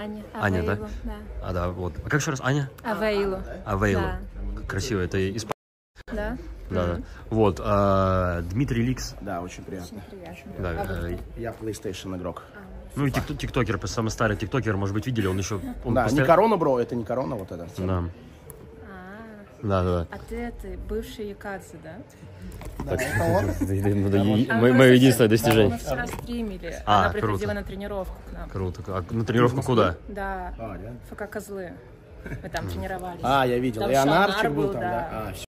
Аня. Аня, да? Да. А, да, вот. А как еще раз? Аня? Авейлу. Авейлу. Да. Красиво, это испанский. Да? Да, да. Вот. Дмитрий Ликс. Да, очень приятно. Очень приятно. Да, А вы? Я PlayStation игрок. ну и тиктокер, самый старый тиктокер, может быть, видели, он еще... Он Да, не постоянно- корона, бро, это не корона, вот это. Да, А, да, да. а ты бывший якадзе, да? Да, это он. Мое единственное достижение. Мы вчера стримили. А, Она приходила круто. на тренировку к нам. Круто. А на тренировку куда? Да. А, реально? ФК Козлы. Мы там тренировались. А, я видел. Там И Шанар Анарчик был был, там, да. да? А,